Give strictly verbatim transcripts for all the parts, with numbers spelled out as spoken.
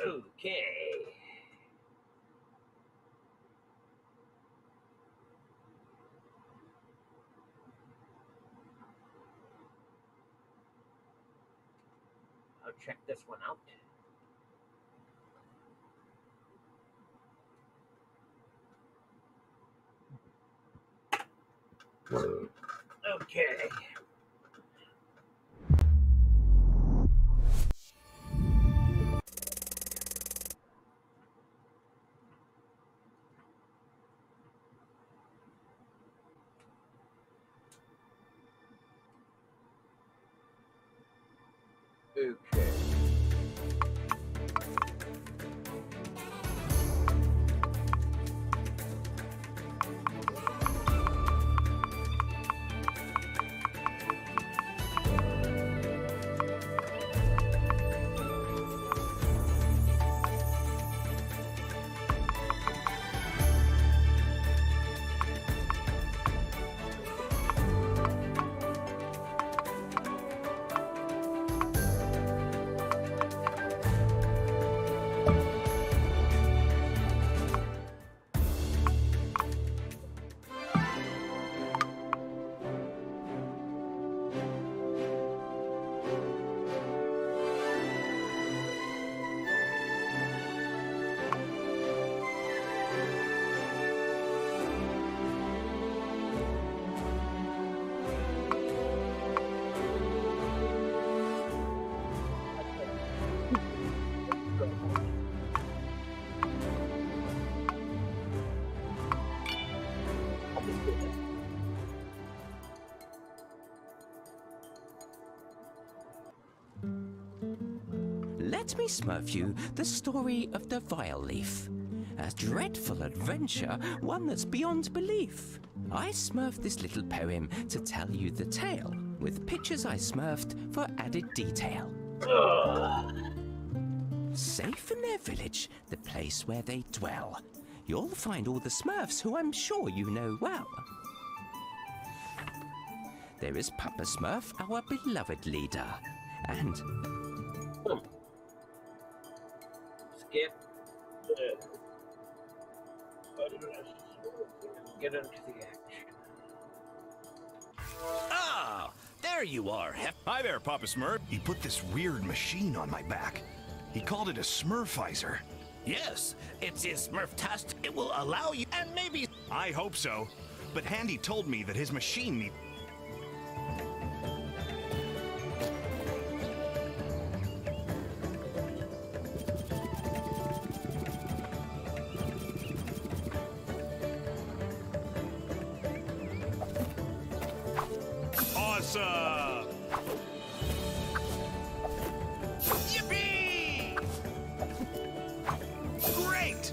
Okay. I'll check this one out. Okay. Okay. Let me smurf you the story of the Vile Leaf. A dreadful adventure, one that's beyond belief. I smurfed this little poem to tell you the tale, with pictures I smurfed for added detail. Ugh. Safe in their village, the place where they dwell, you'll find all the Smurfs who I'm sure you know well. There is Papa Smurf, our beloved leader, and... Hmm. Skip. Uh, get into the action. Ah, there you are. Hi there, Papa Smurf. He put this weird machine on my back. He called it a Smurfizer. Yes, it's his Smurf test. It will allow you, and maybe... I hope so. But Handy told me that his machine needs... Awesome! Yippee! Great!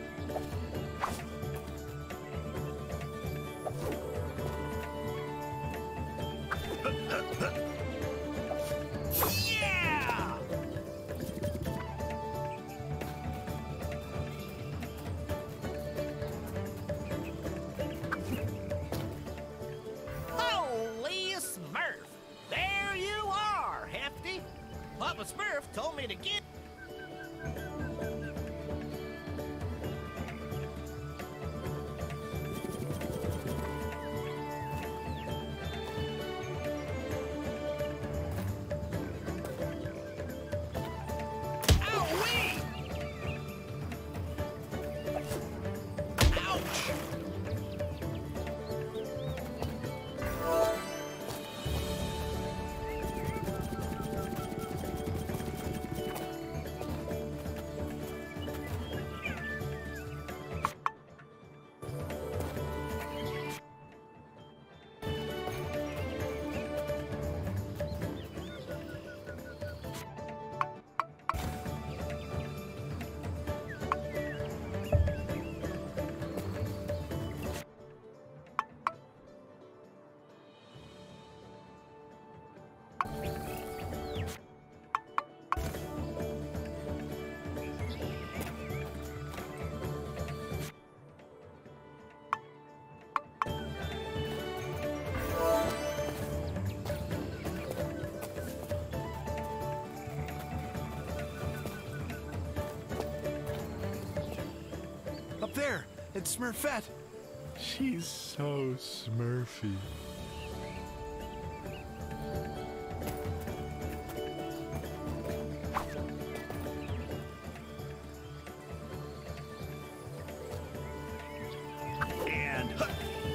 Yeah! Holy Smurf! it's Smurfette. She's so Smurfy. And... huh.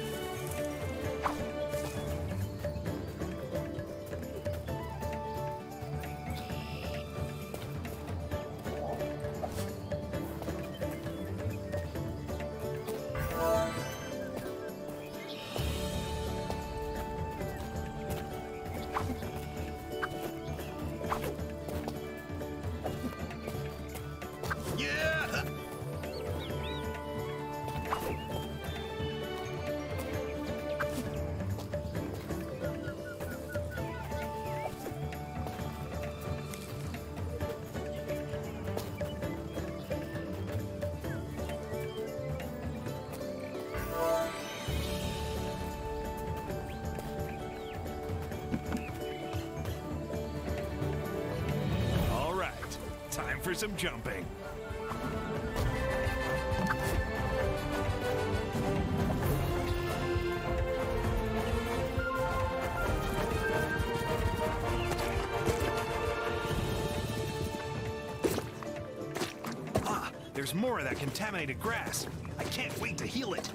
Yeah! All right, time for some jumping. Ah, there's more of that contaminated grass. I can't wait to heal it.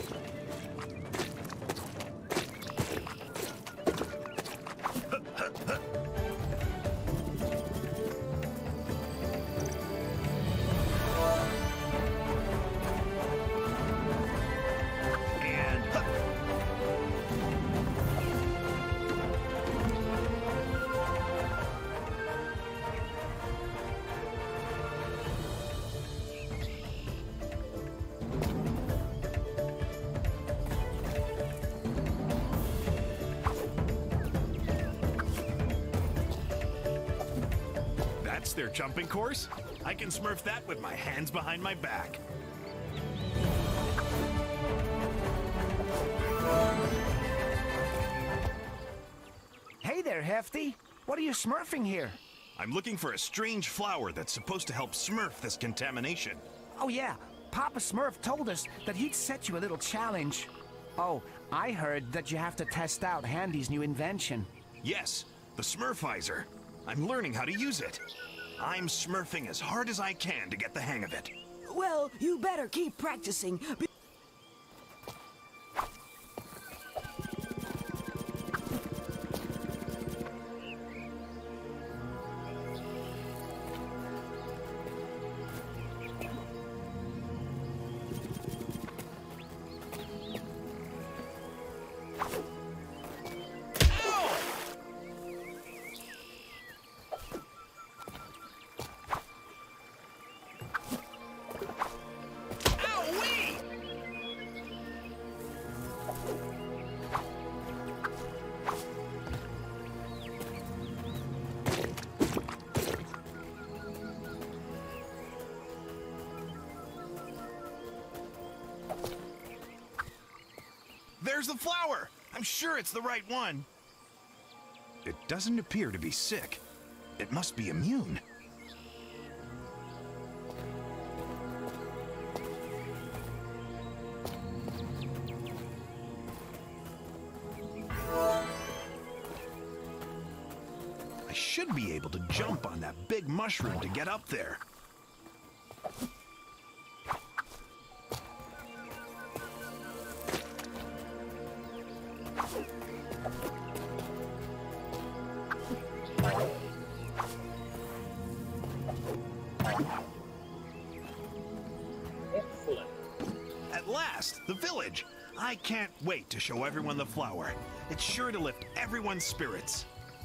And... That's their jumping course? I can Smurf that with my hands behind my back. Hey there, Hefty. What are you smurfing here? I'm looking for a strange flower that's supposed to help Smurf this contamination. Oh, yeah. Papa Smurf told us that he'd set you a little challenge. Oh, I heard that you have to test out Handy's new invention. Yes, the Smurfizer. I'm learning how to use it. I'm smurfing as hard as I can to get the hang of it. Well, you better keep practicing. be- Ow-wee! There's the flower! I'm sure it's the right one. It doesn't appear to be sick. It must be immune. I should be able to jump on that big mushroom to get up there. Excellent. At last, the village. I can't wait to show everyone the flower. It's sure to lift everyone's spirits.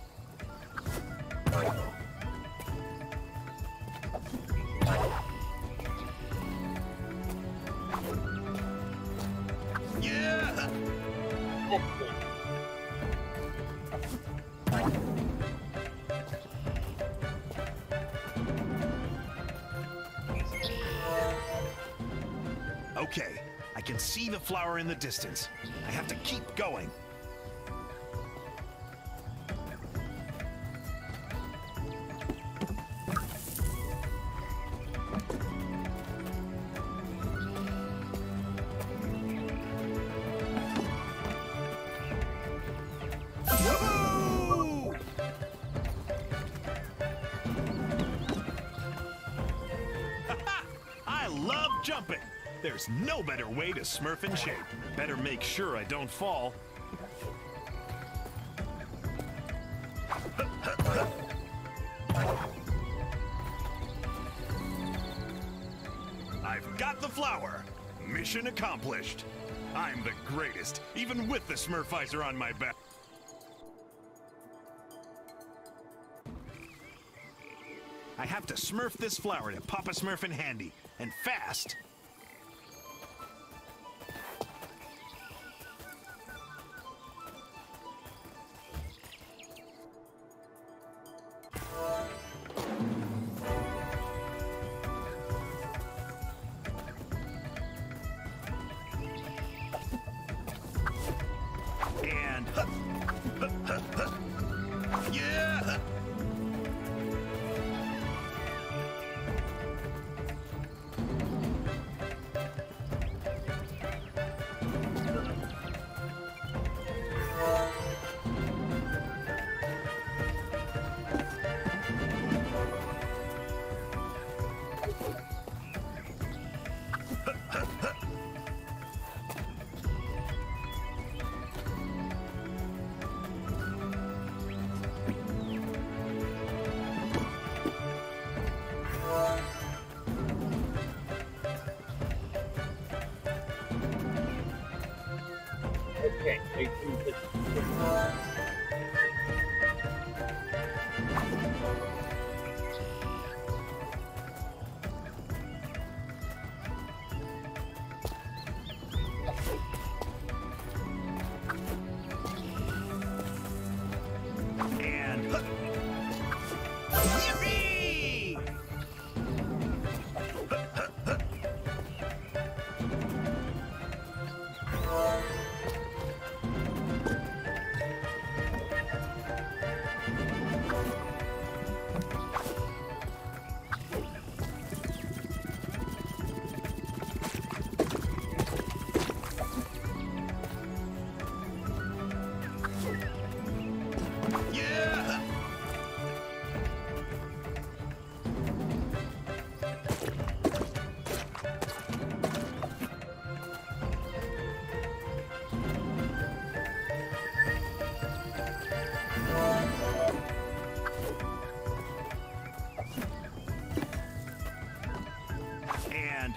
Yeah! Excellent. Okay, I can see the flower in the distance. I have to keep going. There's no better way to smurf in shape. Better make sure I don't fall. I've got the flower. Mission accomplished. I'm the greatest, even with the Smurf visor on my back. I have to smurf this flower to Papa Smurf in handy, and fast. And yeah. Okay, so you can just... And yippee! Yeah! And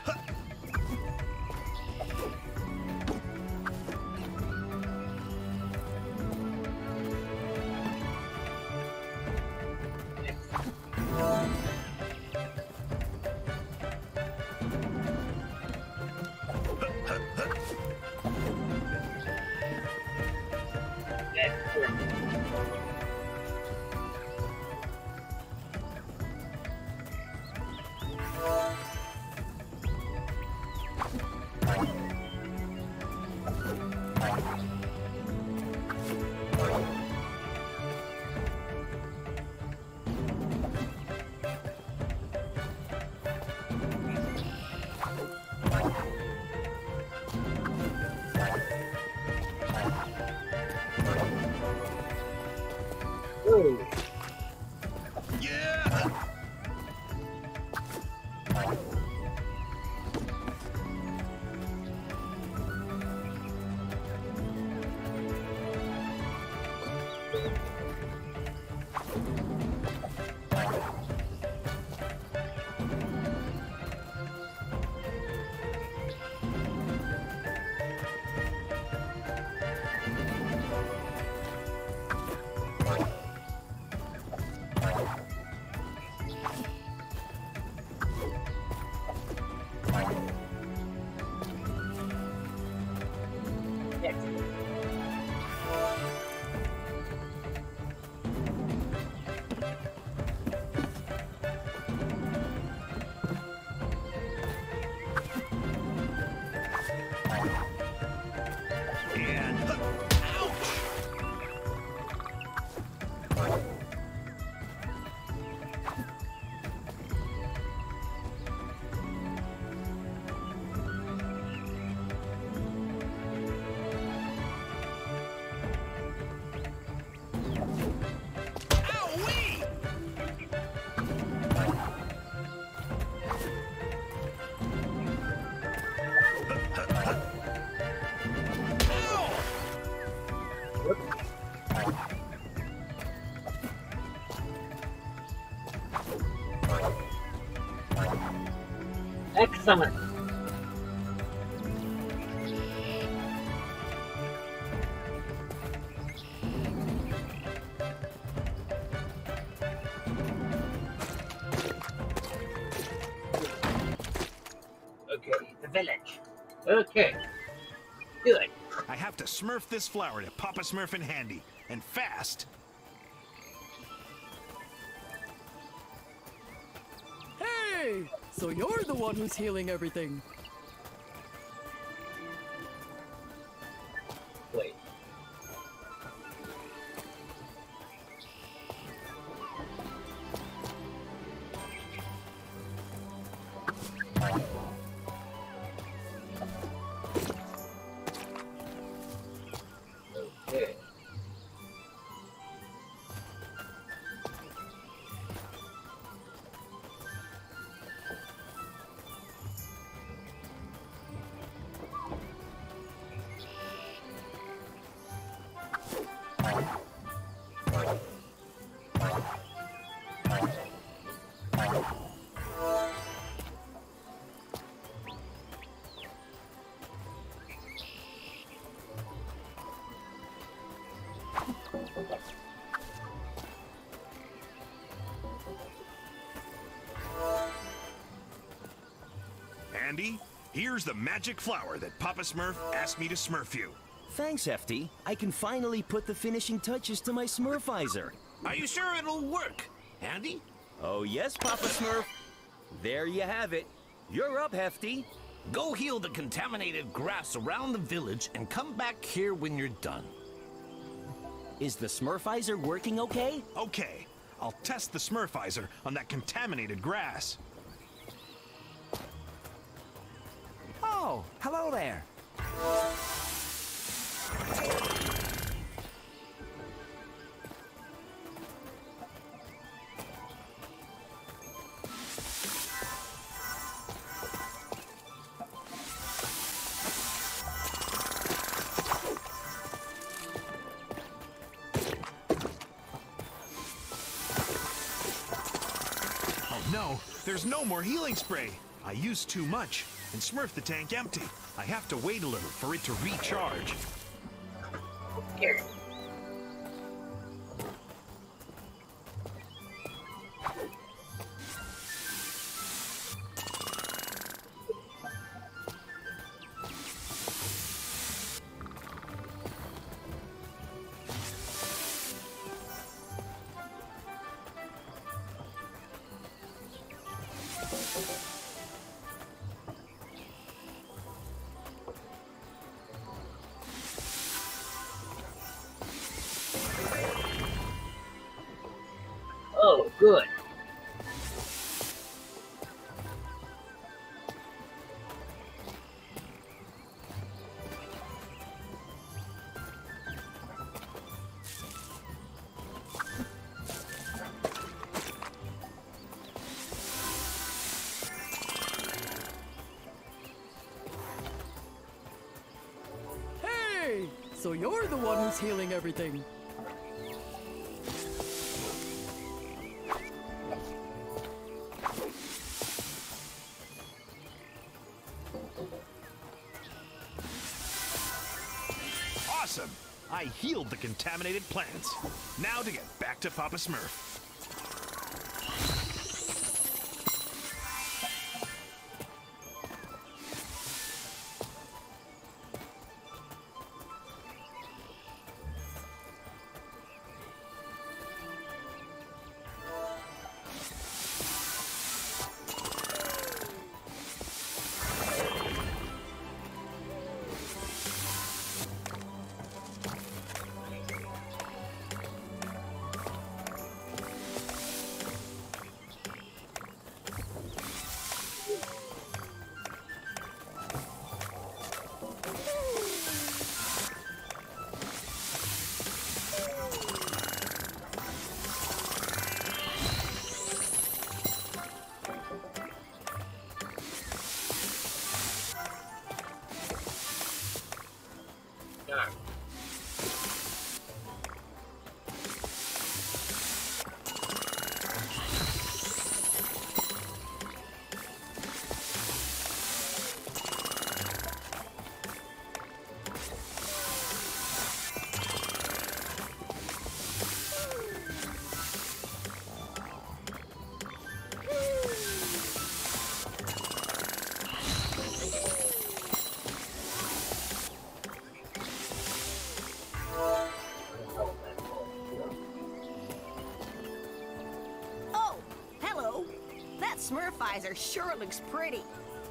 That's good. Ooh. yeah! Next. summon. Okay, the village. Okay. Good. I have to smurf this flower to Papa Smurf and Handy, and fast. Hey! So you're the one who's healing everything. Wait. Okay. Handy, here's the magic flower that Papa Smurf asked me to smurf you. Thanks, Hefty. I can finally put the finishing touches to my Smurfizer. Are you sure it'll work, Handy? Oh yes, Papa Smurf. There you have it. You're up, Hefty. Go heal the contaminated grass around the village and come back here when you're done. Is the Smurfizer working okay? Okay, I'll test the Smurfizer on that contaminated grass. Oh, hello there. Oh no, there's no more healing spray. I used too much and smurfed the tank empty. I have to wait a little for it to recharge. Here. Oh, good. Hey! So you're the one who's healing everything. Awesome! I healed the contaminated plants. Now to get back to Papa Smurf. Darn. Smurfizer sure looks pretty.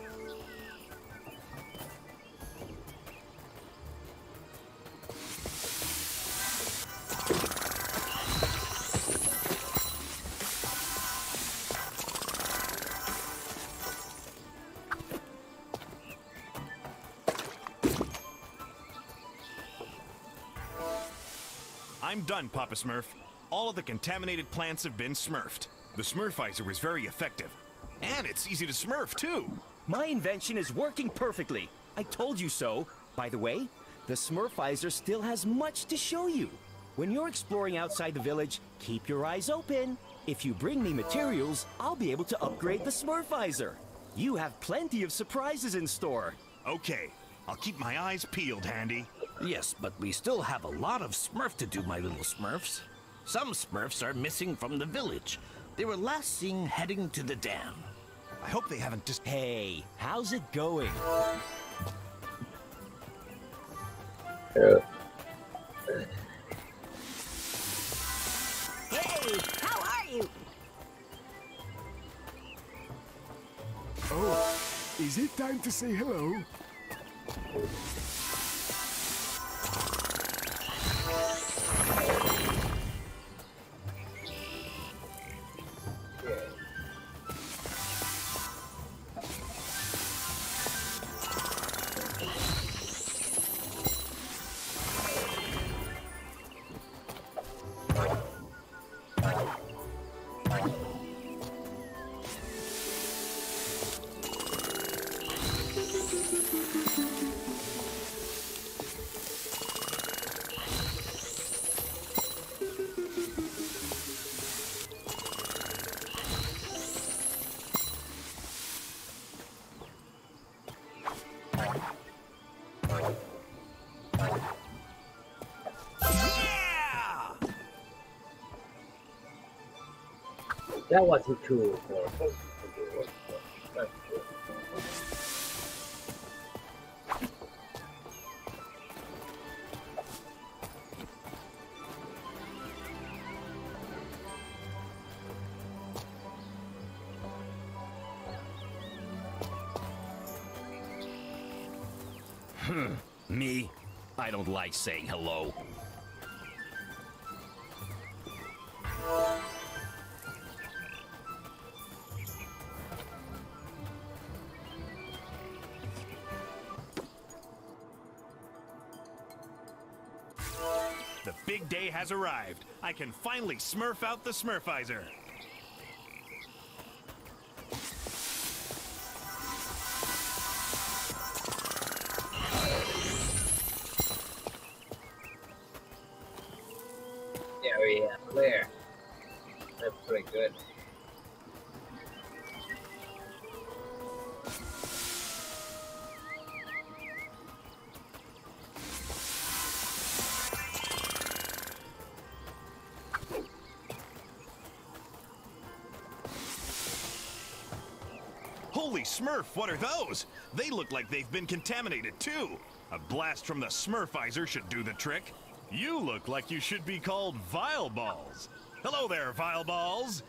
I'm done, Papa Smurf. All of the contaminated plants have been smurfed. The Smurfizer was very effective. And it's easy to smurf, too. My invention is working perfectly. I told you so. By the way, the Smurfizer still has much to show you. When you're exploring outside the village, keep your eyes open. If you bring me materials, I'll be able to upgrade the Smurfizer. You have plenty of surprises in store. Okay, I'll keep my eyes peeled, Handy. Yes, but we still have a lot of Smurf to do, my little Smurfs. Some Smurfs are missing from the village. They were last seen heading to the dam. I hope they haven't just... Hey, how's it going? Yeah. Hey, how are you? Oh, is it time to say hello? That wasn't cool. Hmm. Me? I don't like saying hello. The big day has arrived. I can finally smurf out the Smurfizer. Yeah, we have Blair. That's pretty good. Holy Smurf, what are those? They look like they've been contaminated too. A blast from the Smurfizer should do the trick. You look like you should be called Vile Balls. Hello there, Vile Balls.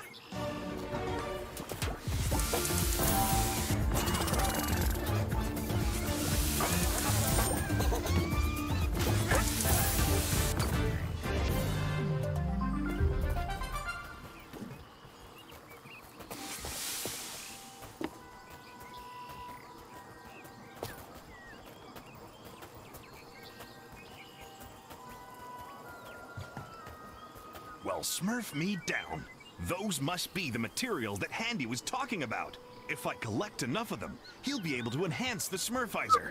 Well, smurf me down. Those must be the materials that Handy was talking about. If I collect enough of them, he'll be able to enhance the Smurfizer.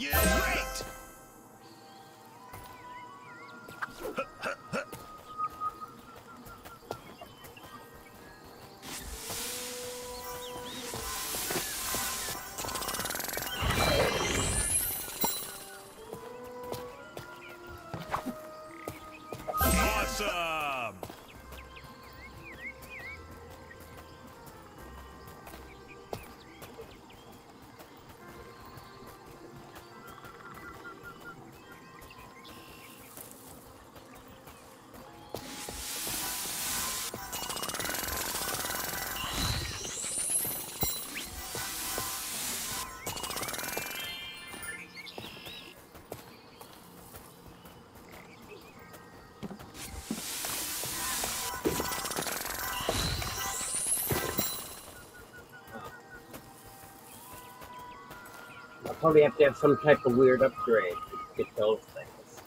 Yeah! Great! Awesome! I'll probably have to have some type of weird upgrade to get those things.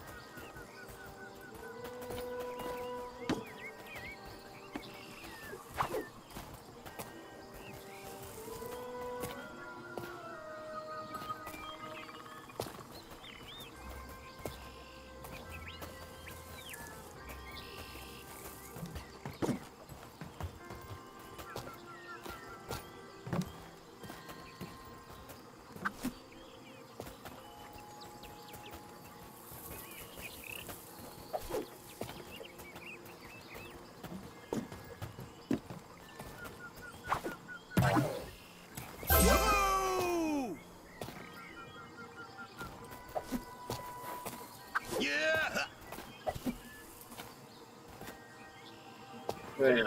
Woo! Yeah! Yeah.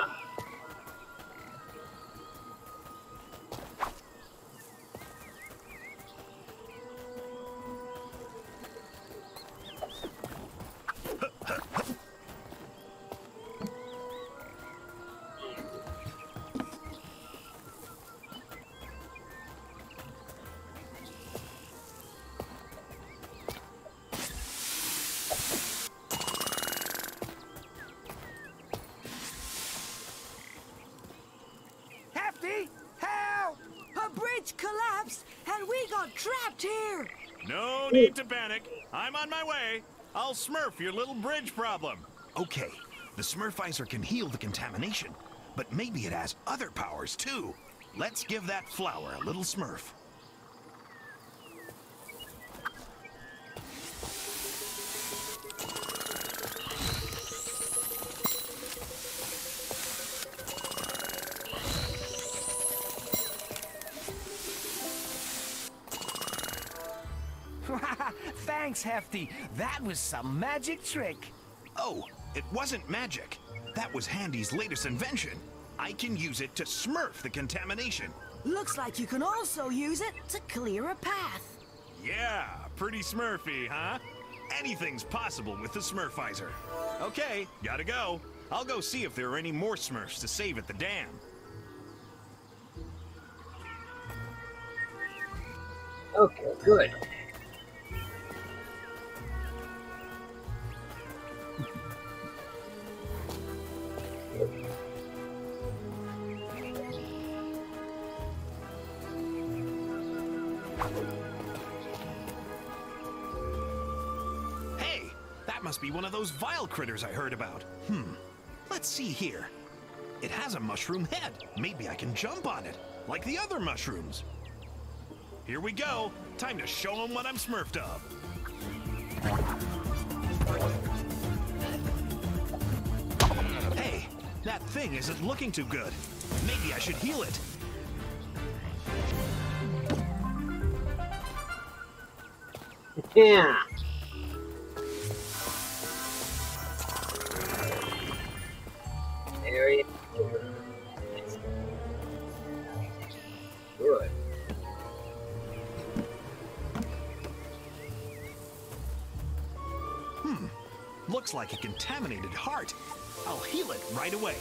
Hefty, help! A bridge collapsed and we got trapped here. No need to panic. I'm on my way. I'll smurf your little bridge problem. Okay, the Smurfizer can heal the contamination, but maybe it has other powers too. Let's give that flower a little smurf. Thanks, Hefty. That was some magic trick. Oh, it wasn't magic. That was Handy's latest invention. I can use it to smurf the contamination. Looks like you can also use it to clear a path. Yeah, pretty smurfy, huh? Anything's possible with the Smurfizer. Okay, gotta go. I'll go see if there are any more Smurfs to save at the dam. Okay, good. Hey, that must be one of those vile critters I heard about. Hmm, let's see here. It has a mushroom head. Maybe I can jump on it, like the other mushrooms. Here we go. Time to show them what I'm smurfed of. Hey, that thing isn't looking too good. Maybe I should heal it. Yeah. There he is. Good. Hmm. Looks like a contaminated heart. I'll heal it right away.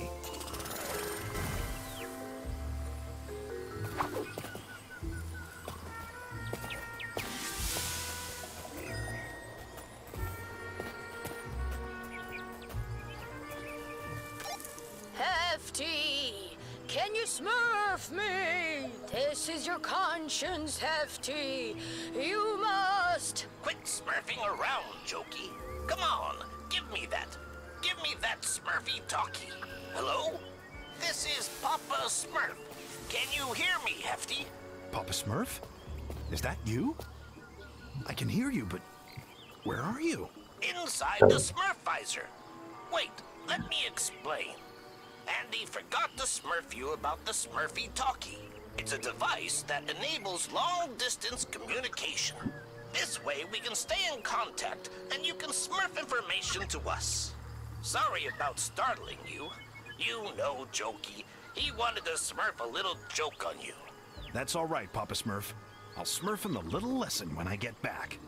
Hefty! Can you smurf me? This is your conscience, Hefty. You must. Quit smurfing around, Jokey. Come on, give me that. Give me that Smurfy talkie. Hello? This is Papa Smurf. Can you hear me, Hefty? Papa Smurf? Is that you? I can hear you, but where are you? Inside the Smurfizer. Wait, let me explain. Andy forgot to smurf you about the Smurfy talkie. It's a device that enables long-distance communication. This way we can stay in contact and you can smurf information to us. Sorry about startling you. You know Jokey. He wanted to smurf a little joke on you. That's all right, Papa Smurf. I'll smurf him a little lesson when I get back.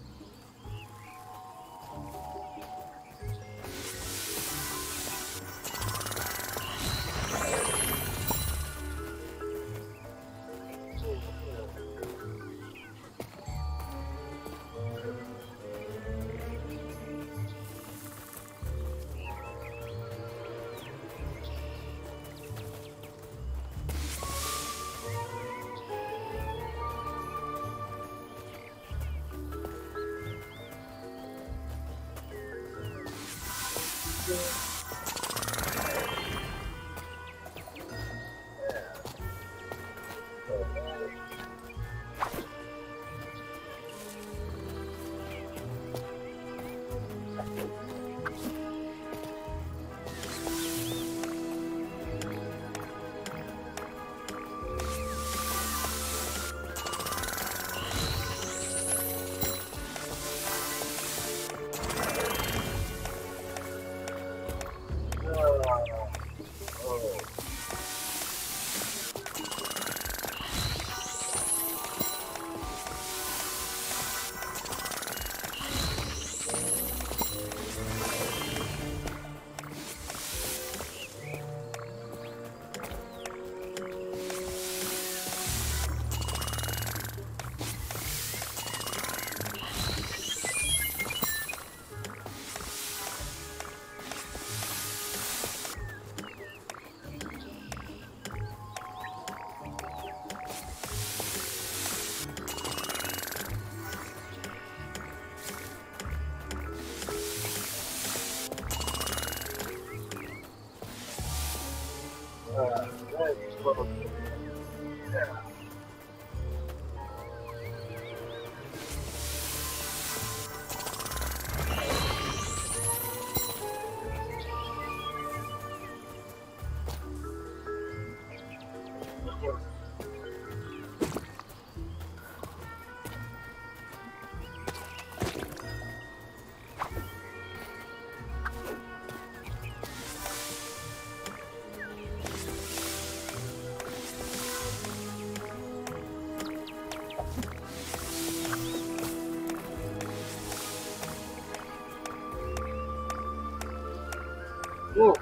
Whoa.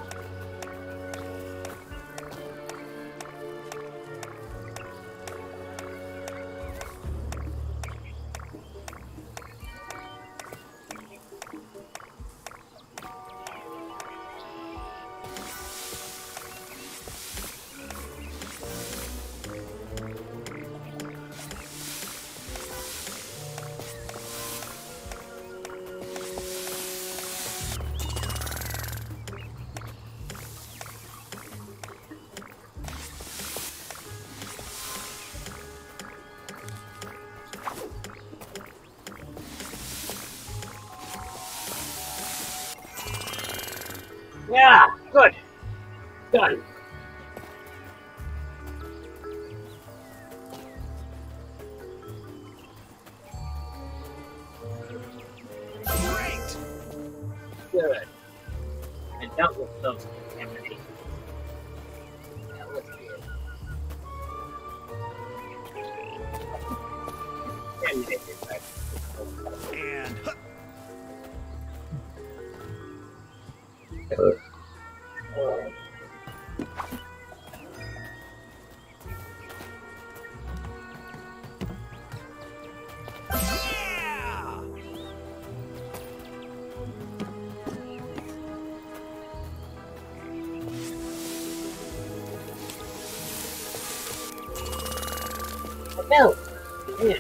Yeah, good. Done. Great! Good. I dealt with some contamination. That was good. Contaminated by And... Uh, No! Yeah.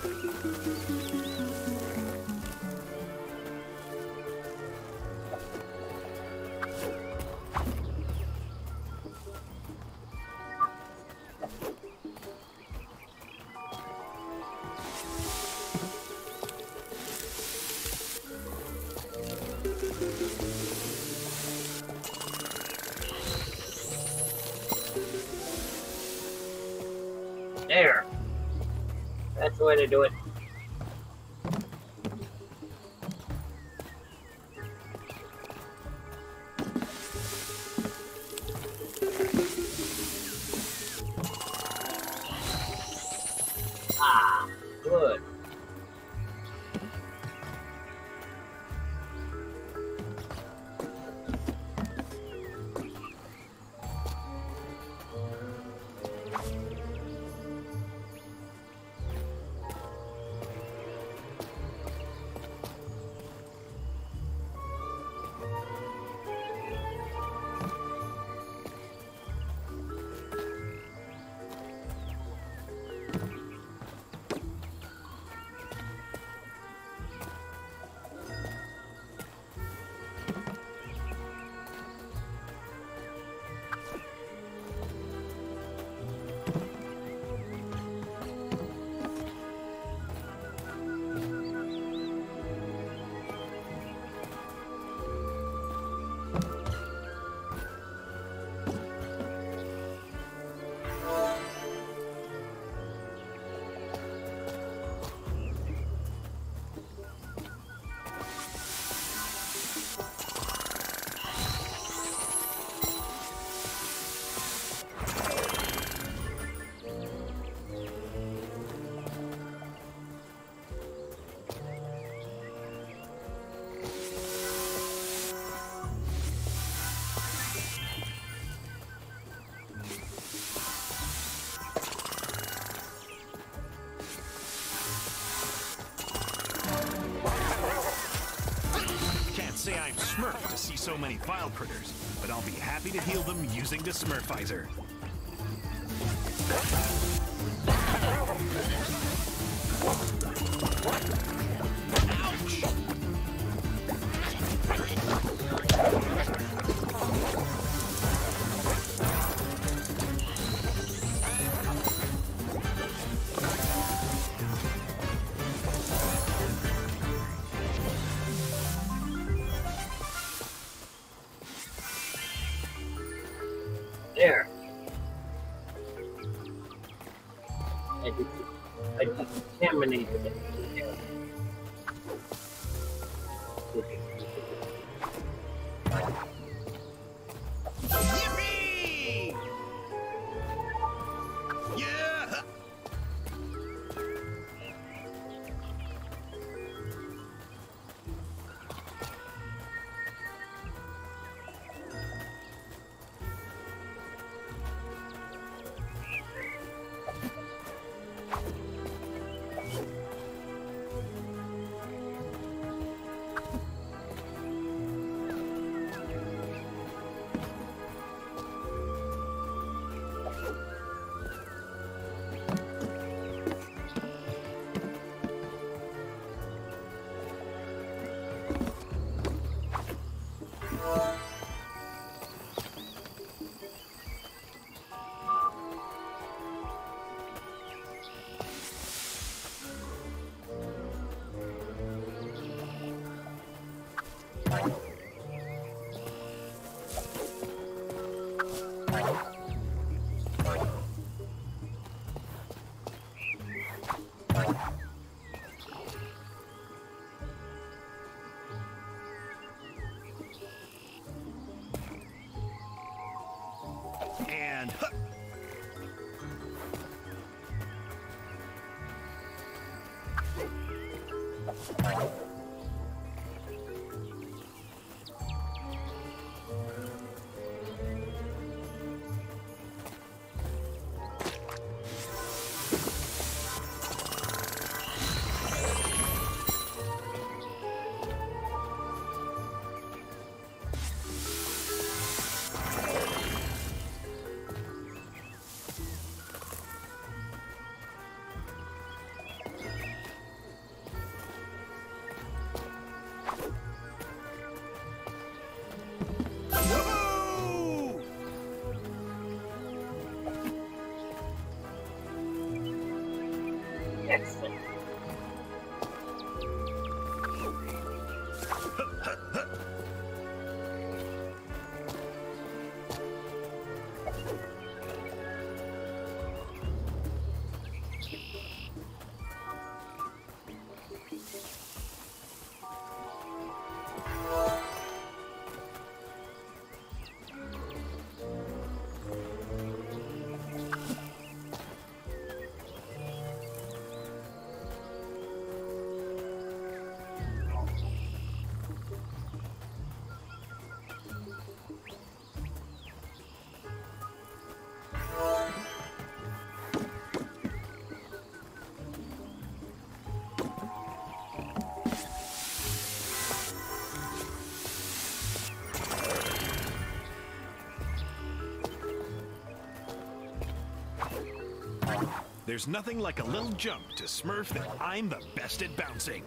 There. That's the way to do it. Ah, good. Say I'm Smurf to see so many vile critters, but I'll be happy to heal them using the Smurfizer. There. I just, I just contaminated it. Yeah. Yippee! Yeah! Excellent. There's nothing like a little jump to Smurf that I'm the best at bouncing.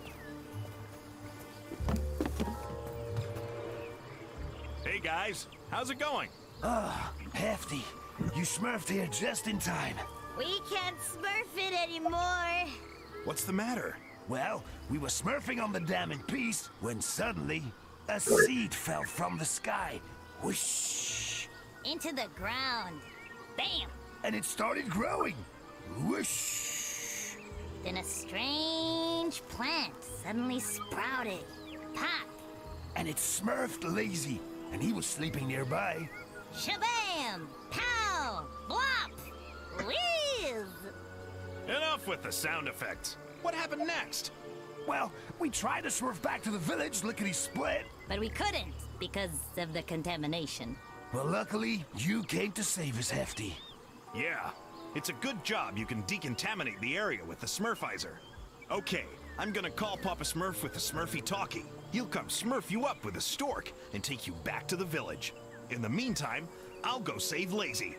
Hey guys, how's it going? Ah, Hefty. You smurfed here just in time. We can't smurf it anymore. What's the matter? Well, we were smurfing on the dam in peace when suddenly a seed fell from the sky. Whoosh! Into the ground. Bam! And it started growing. Whoosh! Then a strange plant suddenly sprouted. Pop! And it smurfed Lazy, and he was sleeping nearby. Shabam! Pow! Blop! Whiz! Enough with the sound effects. What happened next? Well, we tried to smurf back to the village, lickety-split. But we couldn't, because of the contamination. Well, luckily, you came to save us, Hefty. Yeah, it's a good job you can decontaminate the area with the Smurfizer. Okay, I'm gonna call Papa Smurf with the Smurfy Talkie. He'll come smurf you up with a stork and take you back to the village. In the meantime, I'll go save Lazy.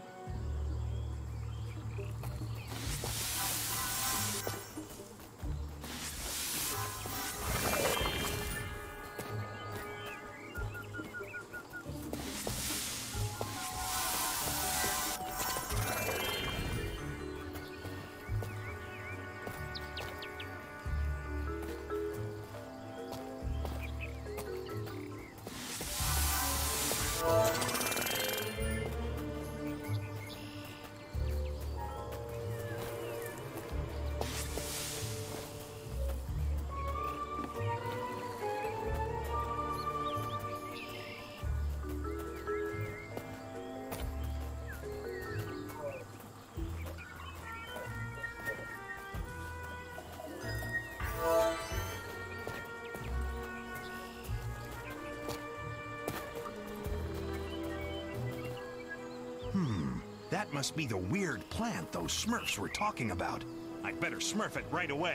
That must be the weird plant those Smurfs were talking about. I'd better smurf it right away.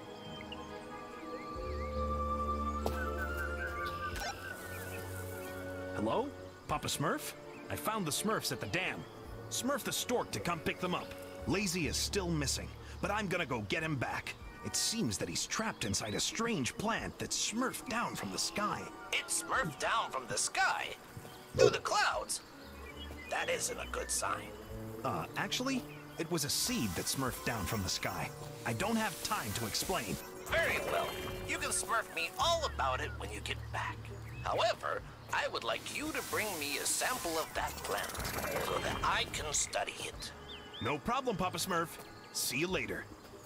Hello? Papa Smurf? I found the Smurfs at the dam. Smurf the stork to come pick them up. Lazy is still missing, but I'm gonna go get him back. It seems that he's trapped inside a strange plant that smurfed down from the sky. It smurfed down from the sky? Through the clouds? That isn't a good sign. Uh, actually, it was a seed that smurfed down from the sky. I don't have time to explain. Very well. You can smurf me all about it when you get back. However, I would like you to bring me a sample of that plant so that I can study it. No problem, Papa Smurf. See you later.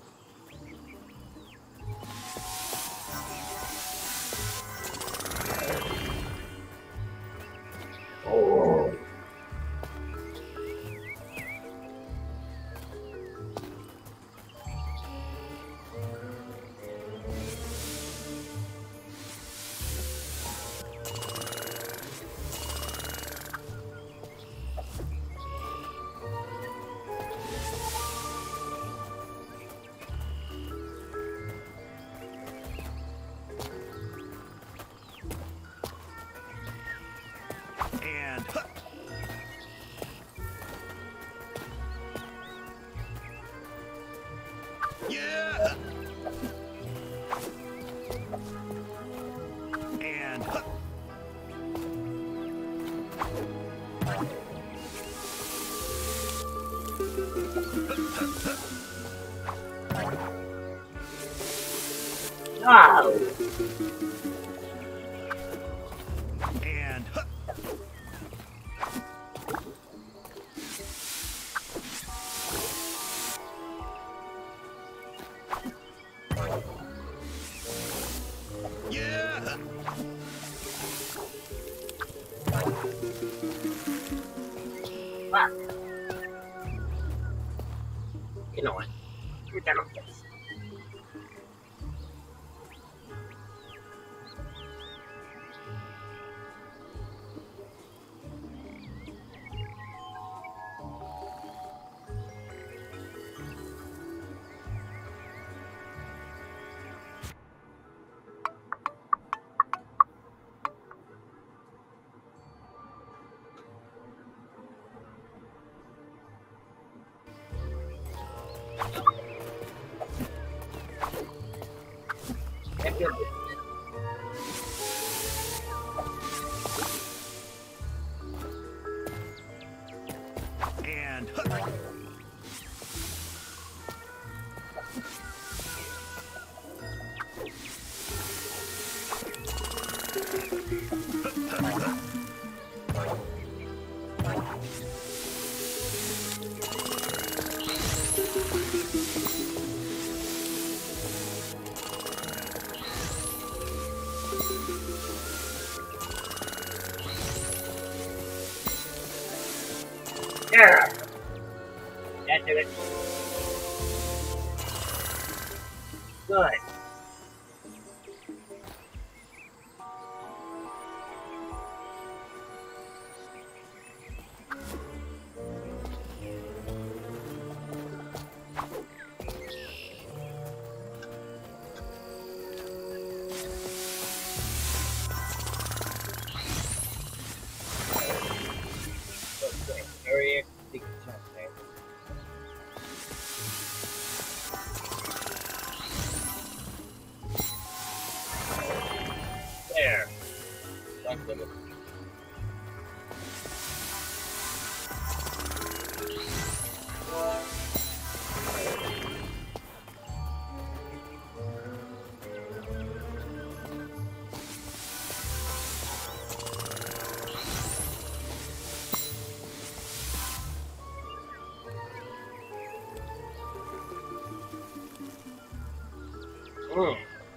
Oh. And huh. Yeah. And huh. Wow. And huh. Yeah. Fuck. You know what? We're done with this. And huh. Yeah. That did it. Good. Very big chunk there. There. That's limit. Mm.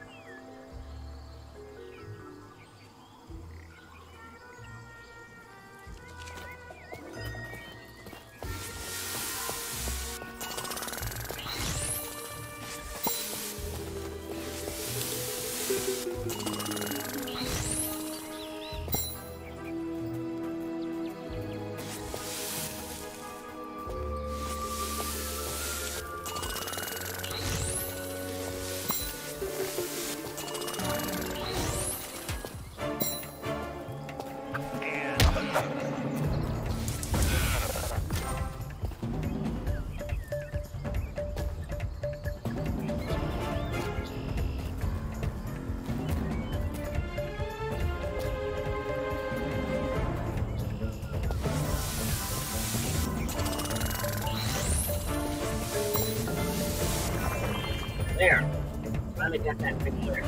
There. Finally got that picture.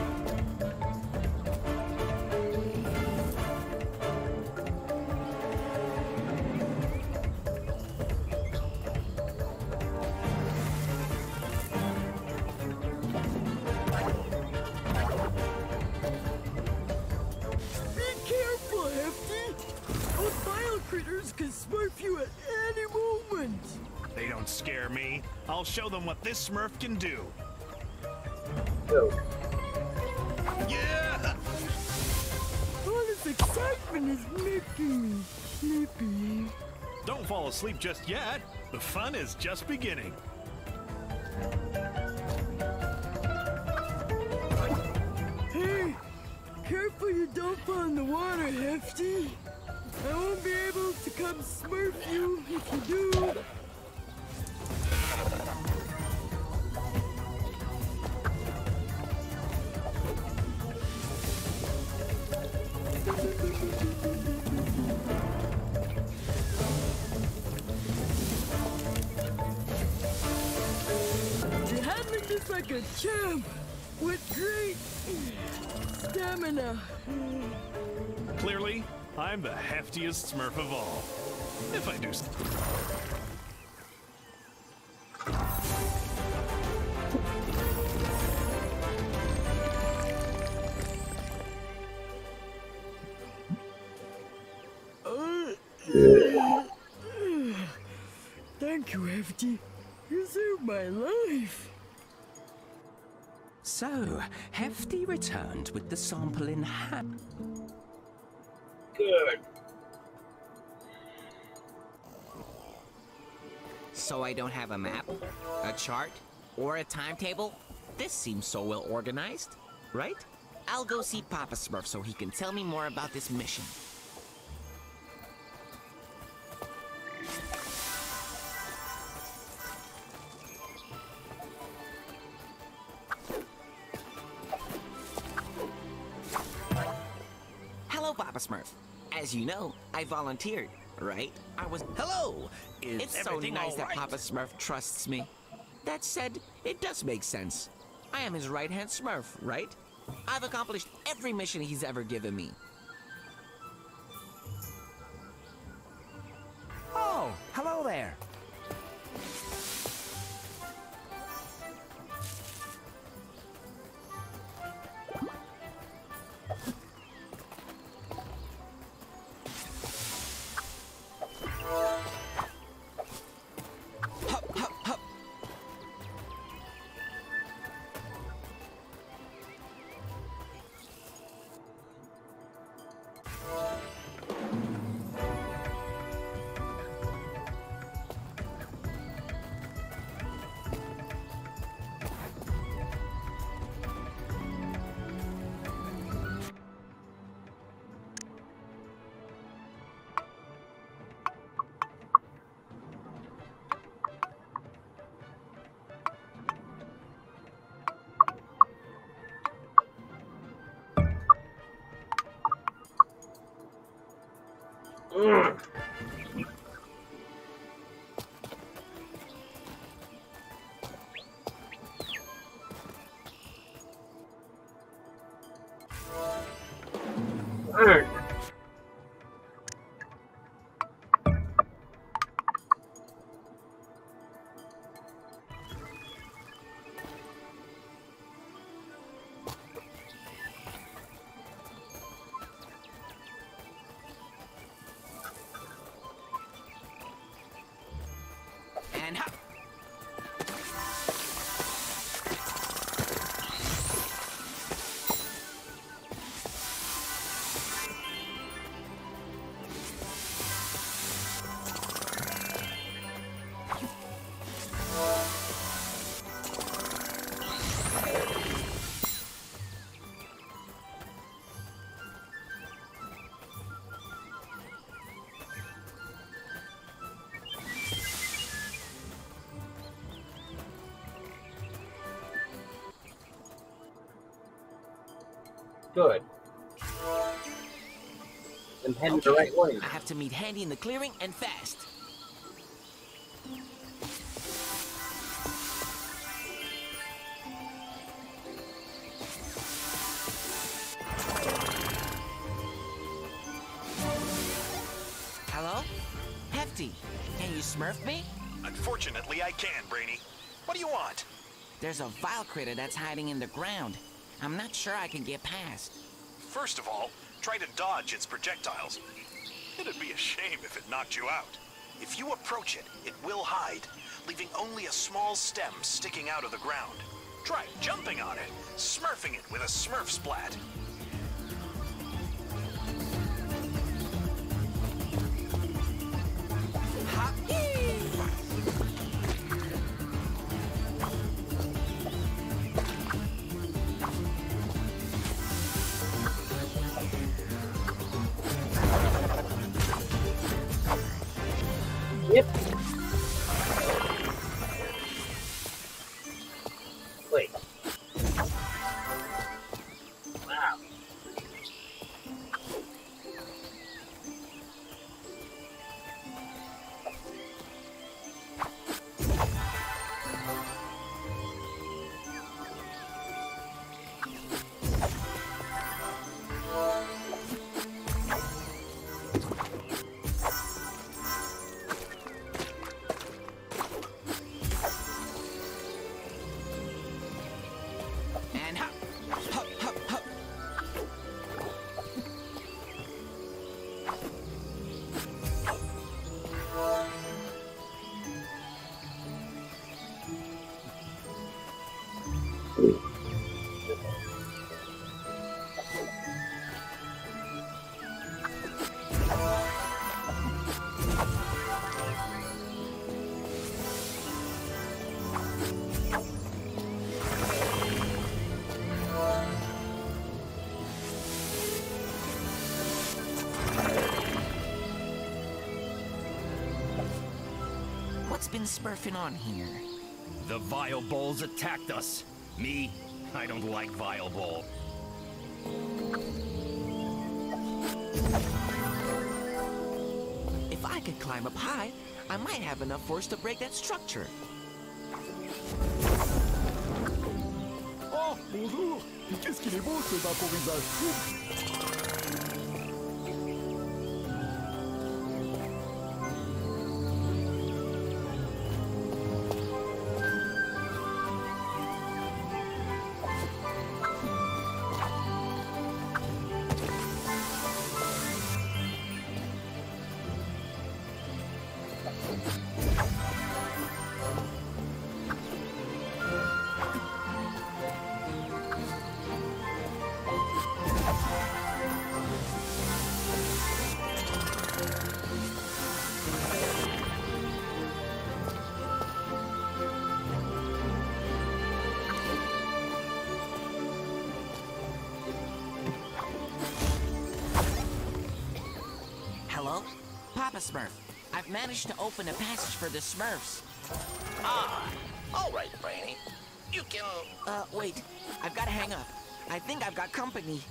Be careful, Hefty! Those vile critters can smurf you at any moment! They don't scare me. I'll show them what this Smurf can do. Go. Yeah! All this excitement is making me sleepy. Don't fall asleep just yet. The fun is just beginning. Hey, careful you don't fall in the water, Hefty. I won't be able to come smurf you if you do. You're handling this like a champ. with great stamina. Clearly, I'm the heftiest Smurf of all. If I do. Thank you, Hefty. You saved my life. So, Hefty returned with the sample in hand. Good. So I don't have a map, a chart, or a timetable? This seems so well organized, right? I'll go see Papa Smurf so he can tell me more about this mission. Hello, Papa Smurf. As you know, I volunteered, right? I was... Hello! Is it's so everything nice all that right? Papa Smurf trusts me. That said, it does make sense. I am his right-hand Smurf, right? I've accomplished every mission he's ever given me. Oh, hello there. Hup, hup, hup. Mm. Mm. And hop. Good. I'm heading the right way. I have to meet Handy in the clearing and fast. Hello? Hefty, can you smurf me? Unfortunately, I can, Brainy. What do you want? There's a vile critter that's hiding in the ground. I'm not sure I can get past. First of all, try to dodge its projectiles. It'd be a shame if it knocked you out. If you approach it, it will hide, leaving only a small stem sticking out of the ground. Try jumping on it, smurfing it with a Smurf Splat. Yep. Wait. Wow. What's been smurfing on here? The Vile Bulls attacked us. Me? I don't like Vile Bull. If I could climb up high, I might have enough force to break that structure. Oh, bonjour! Qu'est-ce qu'il est beau ce vaporisage! Hello? Papa Smurf. I've managed to open a passage for the Smurfs. Ah, all right, Brainy. You can... Uh, wait. I've got to hang up. I think I've got company.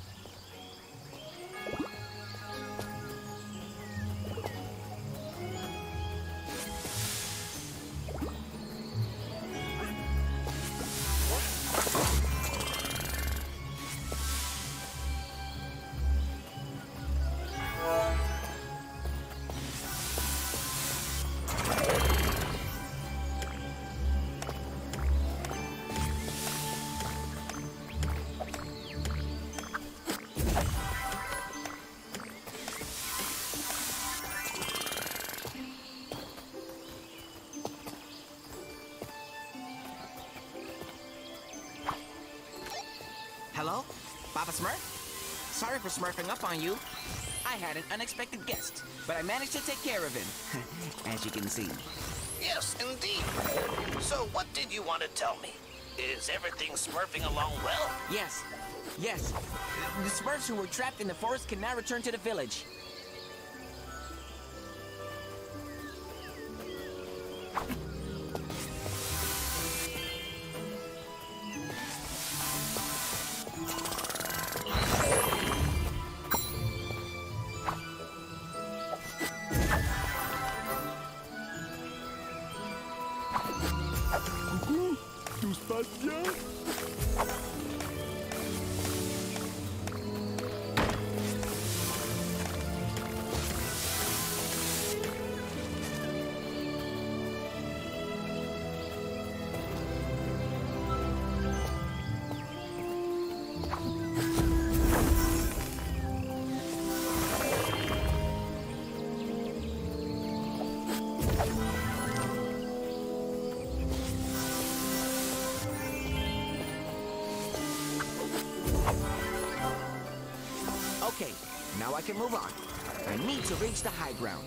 Hello? Papa Smurf? Sorry for smurfing up on you. I had an unexpected guest, but I managed to take care of him, as you can see. Yes, indeed. So what did you want to tell me? Is everything smurfing along well? Yes. Yes. The Smurfs who were trapped in the forest can now return to the village. Coucou, tout se passe bien? Okay, now I can move on. I need to reach the high ground.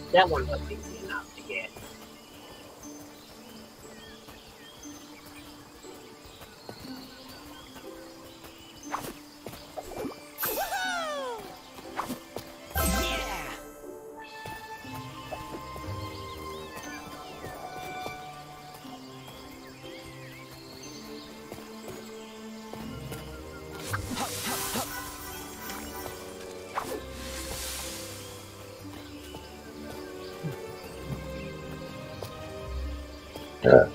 That one was easy enough to get. Yeah.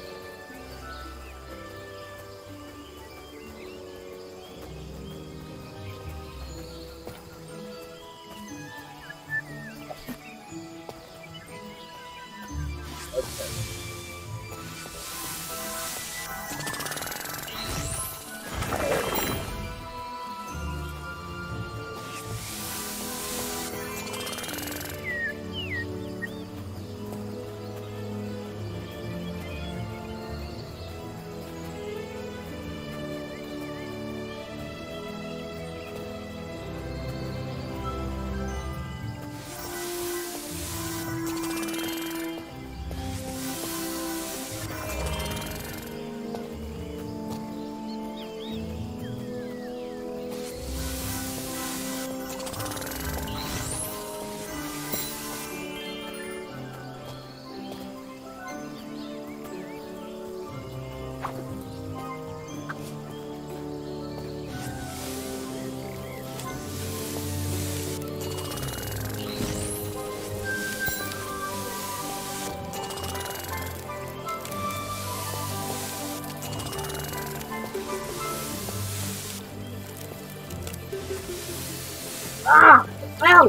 Ah! Ow!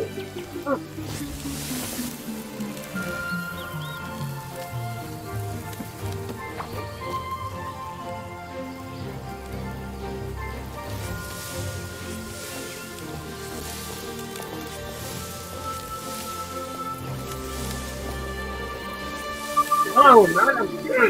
Oh, man!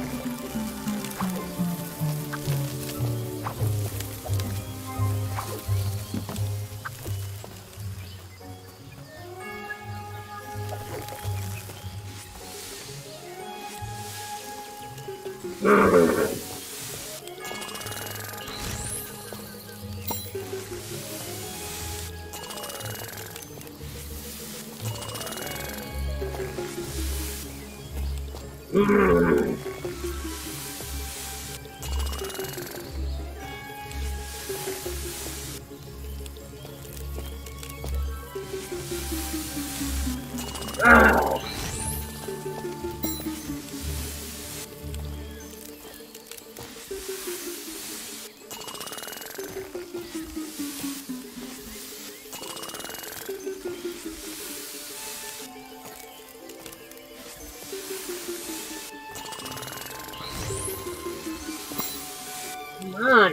Ow! Come on.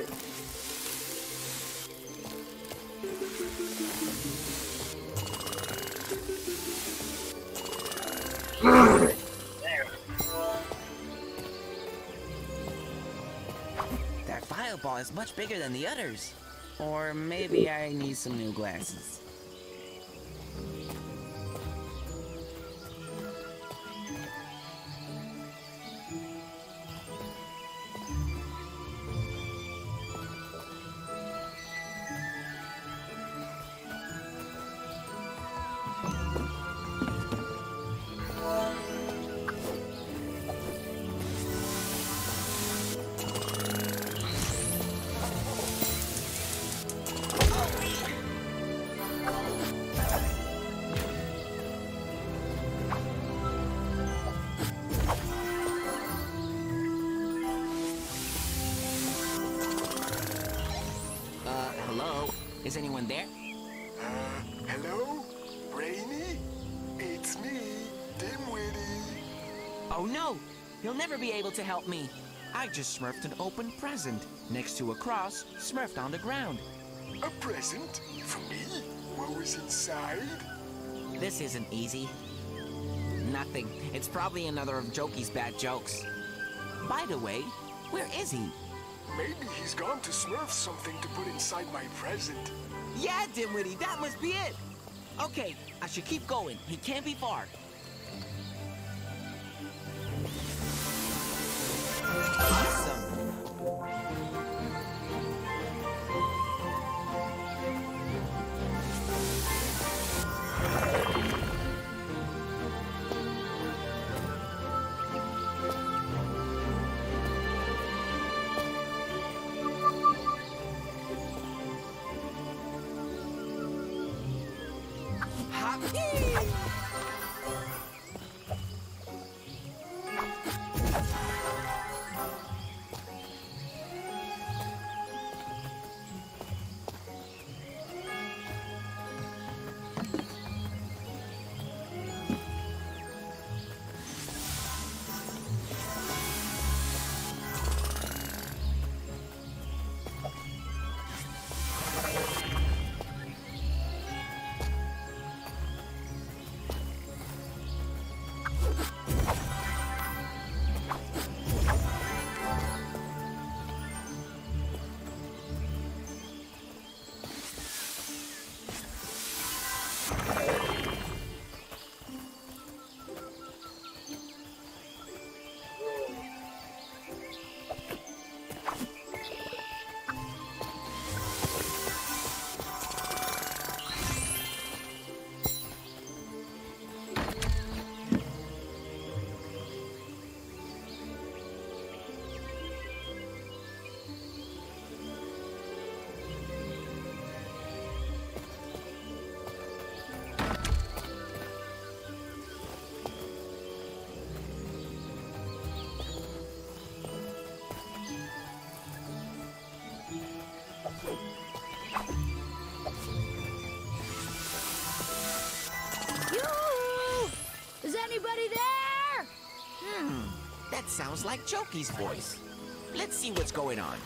That fireball is much bigger than the others. Or maybe I need some new glasses. Is anyone there? Uh, hello? Brainy? It's me, Dimwitty. Oh no! He'll never be able to help me. I just smurfed an open present. Next to a cross, smurfed on the ground. A present? For me? What was inside? This isn't easy. Nothing. It's probably another of Jokey's bad jokes. By the way, where is he? Maybe he's gone to smurf something to put inside my present. Yeah, Dimwitty, that must be it. Okay, I should keep going. He can't be far. Awesome. Yoo-hoo! Is anybody there? Hmm, that sounds like Jokey's voice. Let's see what's going on.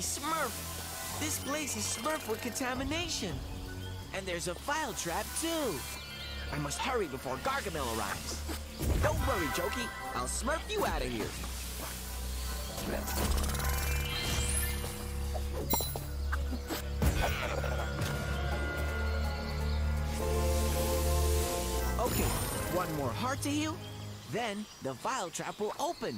Smurf! This place is Smurf with contamination. And there's a file trap, too. I must hurry before Gargamel arrives. Don't worry, Jokey. I'll Smurf you out of here. Okay, one more heart to heal, then the file trap will open.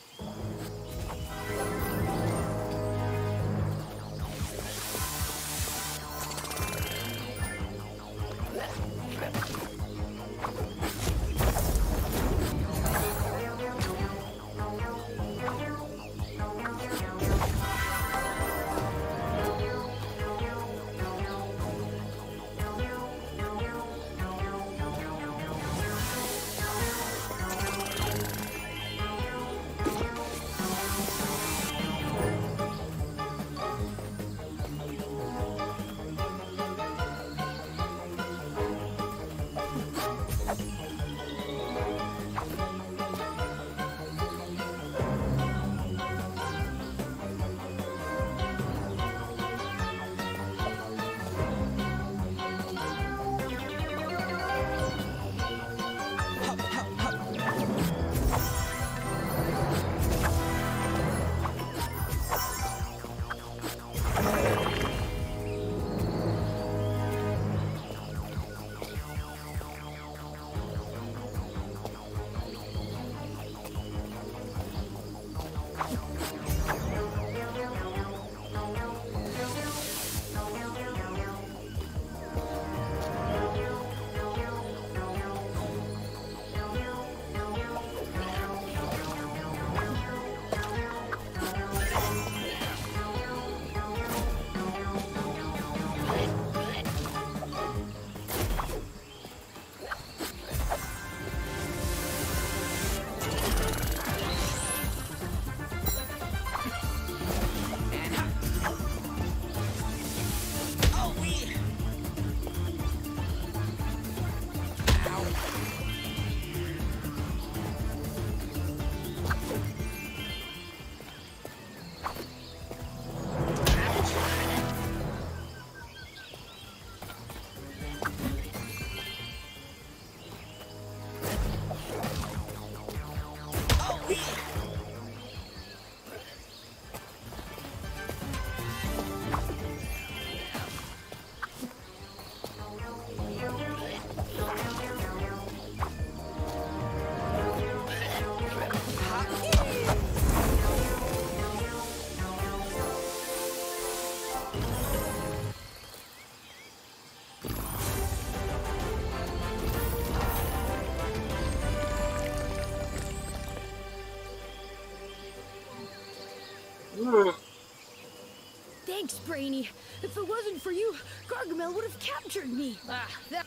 Thanks, Brainy. If it wasn't for you, Gargamel would have captured me. Ah, that...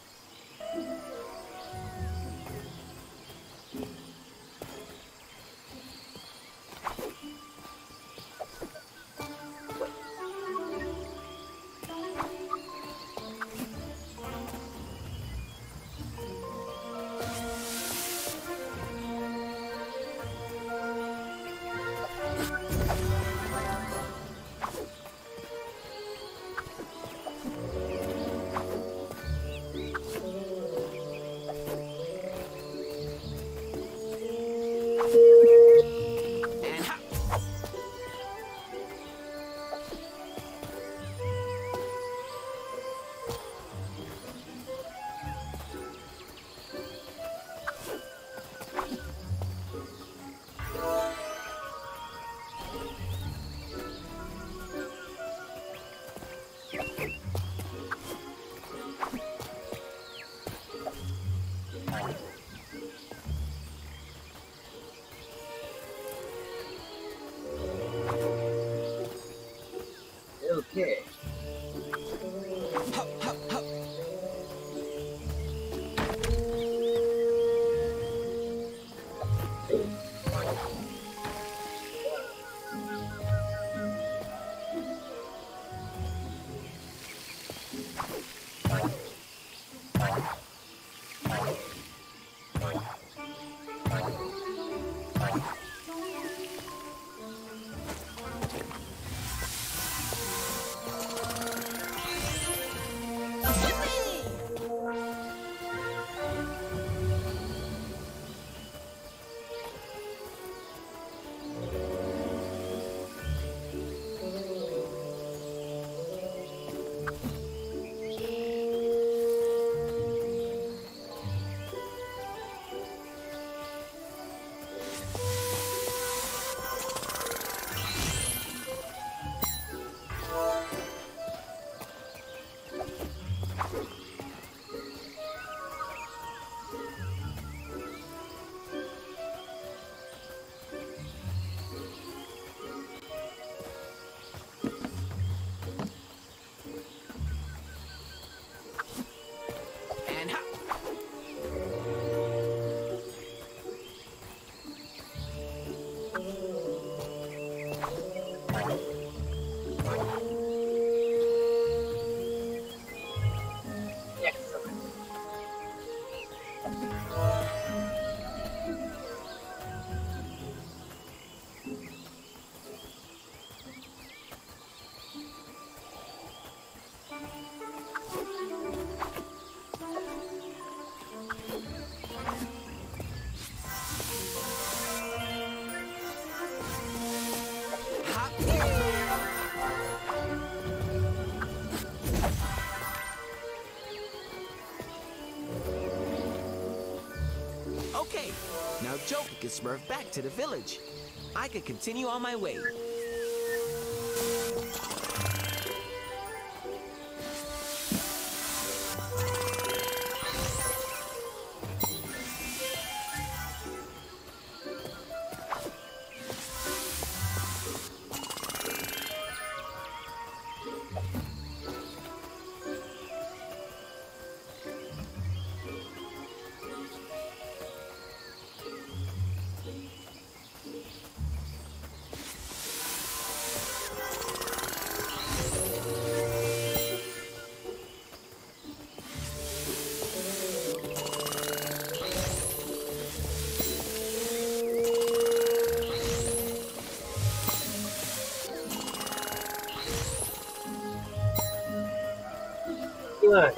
Okay. Hup, hup, hup. Okay, now Joker can smurf back to the village. I can continue on my way. Look.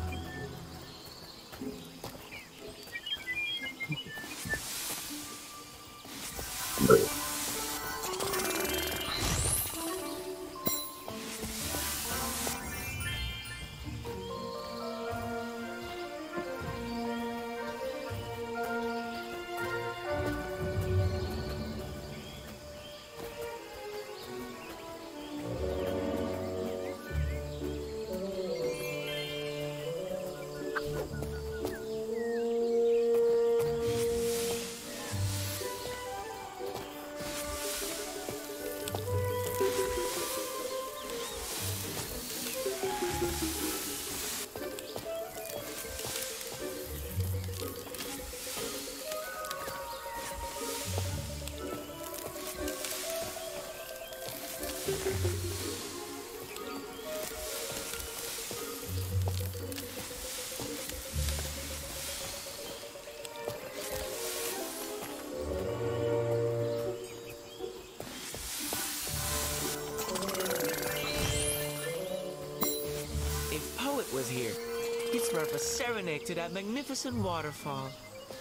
Was here. He'd smurf a serenade to that magnificent waterfall.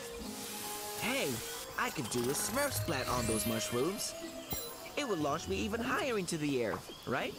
Hey, I could do a smurf splat on those mushrooms. It would launch me even higher into the air, right?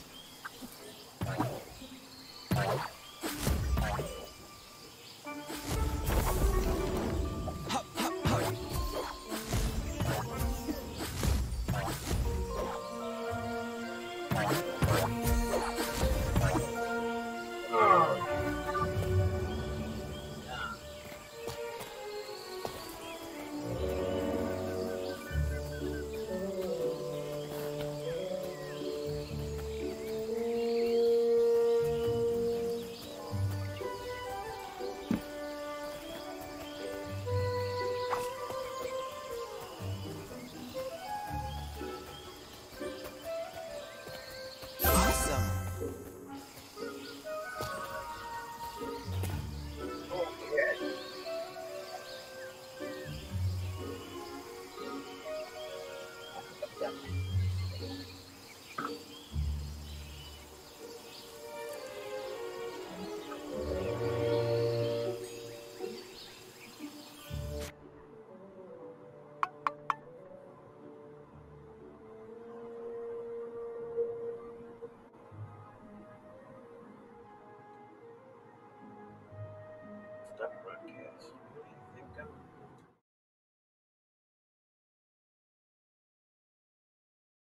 Stop broadcast.